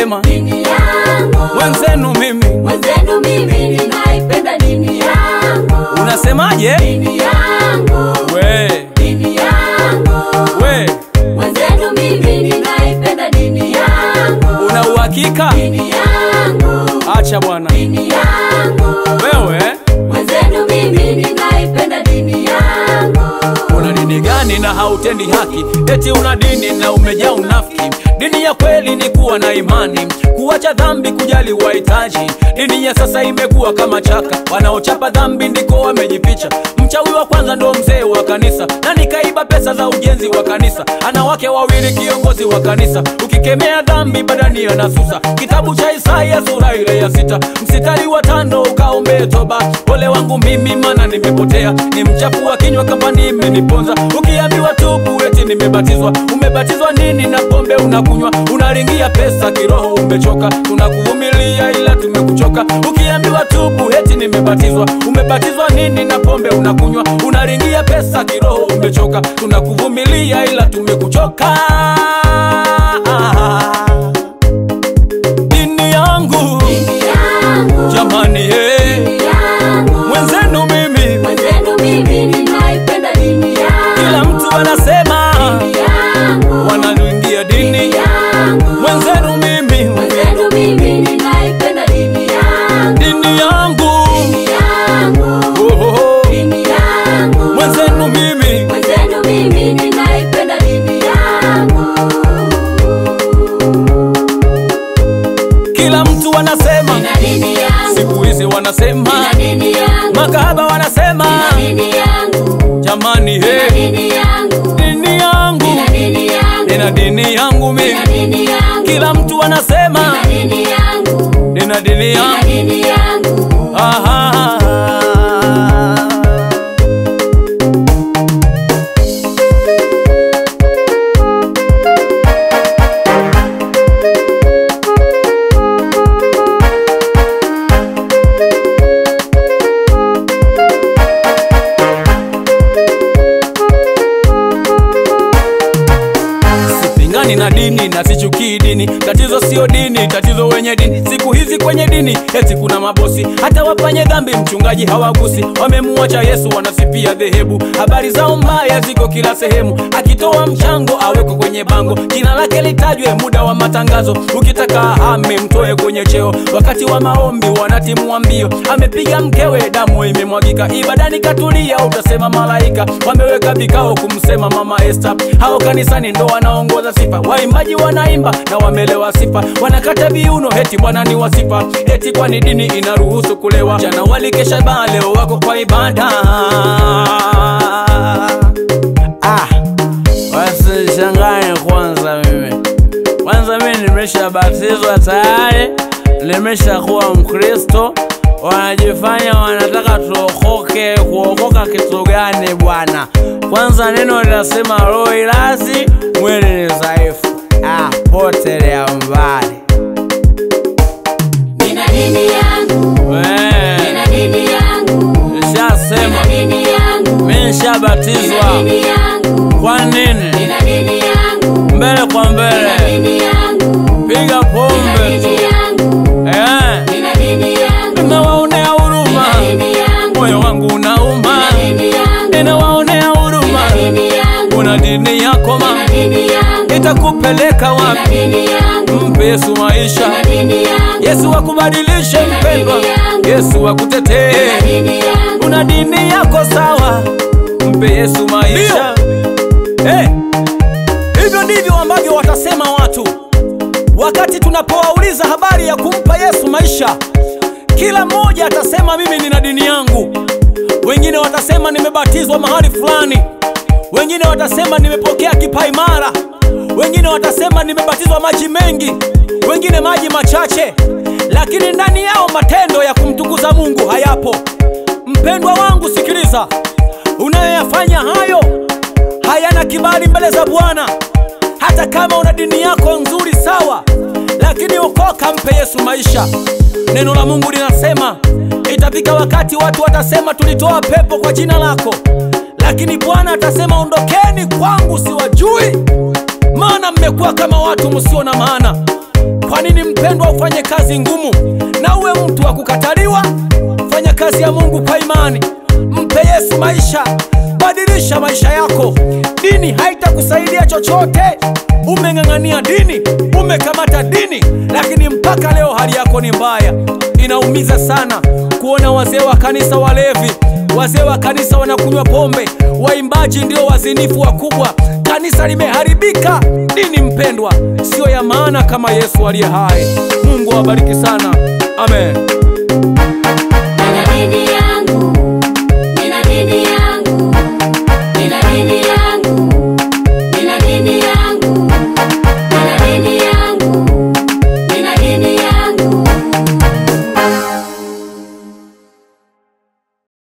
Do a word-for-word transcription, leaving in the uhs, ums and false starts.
wanasema dini yangu. Wenzenu mimi, wenzenu mimi ninaipenda dini yangu. Unasemaje? Dini yangu. We, dini yangu. we, wenzenu mimi ninaipenda dini yangu. una uhakika? Dini yangu. Acha bwana. Dini yangu. Wewe, wenzenu mimi ninaipenda dini yangu. una dini gani na hautendi haki? Eti una dini na umejaa unafiki. Dini ya kweli ni kuwa na imani, kuacha dhambi, kujali wahitaji. Dini ya sasa imekuwa kama chaka, wanaochapa dhambi ndiko wamejificha. Mchawi wa kwanza ndo mzee wa kanisa, na nikaiba pesa za ujenzi wa kanisa. Ana wake wawili kiongozi wa kanisa, ukikemea dhambi badani anasusa. Kitabu cha Isaya sura ile ya sita mstari wa tano ukaombe toba. Ole wangu mimi mana nimepotea, ni mchafu wa kinywa kama nimeniponza. Ukiambiwa tubu eti nimebatizwa. Umebatizwa nini na pombe unakunywa? Unaringia pesa kiroho umechoka, tunakuvumilia ila tumekuchoka. Ukiambiwa tubu eti nimebatizwa. Umebatizwa nini na pombe unakunywa? Unaringia pesa kiroho umechoka, tunakuvumilia ila tumekuchoka. Dini yangu, dini yangu. Jamani eh, dini yangu. Wenzenu mimi, wenzenu mimi ninaipenda dini yangu. Kila mtu anasema dini yangu. wanaluingia dini, dini yangu. Wenzenu mimi, wenzenu mimi ninaipenda dini yangu. Dini yangu, dini yangu. oh, oh, oh. dini yangu. Wenzenu mimi, wenzenu mimi ninaipenda dini yangu. Kila mtu anasema nina dini yangu. siku hizi wanasema nina dini yangu. makahaba wanasema nina dini yangu. jamani nina he, dini yangu. dini yangu, nina dini yangu. nina dini yangu mimi. nina dini yangu. Kila mtu anasema nina dini yangu. nina dini nina yangu. dini yangu. Aha. Sipingani na dini na sichukii dini. Tatizo sio dini, tatizo wenye dini. Siku hizi kwenye dini eti kuna mabosi, hata wafanye dhambi mchungaji hawagusi. Wamemuacha Yesu wanasifia dhehebu, habari zao mbaya ziko kila sehemu. Akitoa mchango aweko kwenye bango, jina lake litajwe muda wa matangazo. Ukitaka ahame mtoe kwenye cheo, wakati wa maombi wanatimua mbio. Amepiga mkewe damu imemwagika, ibadani katulia utasema malaika. Wameweka vikao kumsema mama Esther, hao kanisani ndo wanaongoza sifa. Waimbaji wanaimba na wamelewa sifa, wanakata viuno eti bwana ni wasifa. Eti kwani dini inaruhusu kulewa? Jana walikesha baa, leo wako kwa ibada. Ah, wasishangae kwanza mimi. Kwanza mimi nimeshabatizwa tayari, nimeshakuwa Mkristo. Wanajifanya wanataka tuokoke. Kuokoka kitu gani bwana? Kwanza neno linasema roho ilazi, mwili ni dhaifu. Ah, potelea mbali. nina dini yangu. nina dini yangu. Nishasema nina dini yangu. mimi nishabatizwa. nina dini yangu. Kwa nini? nina dini yangu. Mbele kwa mbele, nina dini yangu. piga pombe nina tu. dini yangu. Eh, nina dini yangu. ninawaonea huruma, nina dini yangu. moyo wangu unauma. nina dini yangu. Ninawaonea huruma, nina dini yangu. una dini yako ma, nina dini yangu. itakupeleka nina wapi? dini yangu. Mpe Yesu maisha, nina dini yangu. Yesu akubadilishe mpendwa, Yesu akutetee. nina dini yangu. Una dini yako sawa, mpe Yesu maisha. Eh, hivyo ndivyo ambavyo watasema watu wakati tunapowauliza habari ya kumpa Yesu maisha. Kila mmoja atasema mimi nina dini yangu. Wengine watasema nimebatizwa mahali fulani. Wengine watasema nimepokea kipaimara. Wengine watasema nimebatizwa maji mengi, wengine maji machache, lakini ndani yao matendo ya kumtukuza Mungu hayapo. Mpendwa wangu sikiliza, unayoyafanya hayo hayana kibali mbele za Bwana. Hata kama una dini yako nzuri sawa, lakini okoka, mpe Yesu maisha. Neno la Mungu linasema itafika wakati watu watasema tulitoa pepo kwa jina lako, lakini Bwana atasema ondokeni kwangu siwajui, maana mmekuwa kama watu msio na maana. Kwa nini mpendwa ufanye kazi ngumu na uwe mtu wa kukataliwa? Fanya kazi ya Mungu kwa imani. Mpe Yesu maisha. Badilisha maisha yako. Dini haitakusaidia chochote. Umeng'ang'ania dini, umekamata dini, lakini mpaka leo hali yako ni mbaya. Inaumiza sana kuona wazee wa kanisa walevi, wazee wa kanisa wanakunywa pombe, waimbaji ndio wazinifu wakubwa. Kanisa limeharibika. Dini mpendwa sio ya maana kama Yesu aliye hai. Mungu awabariki sana. Amen. Nina dini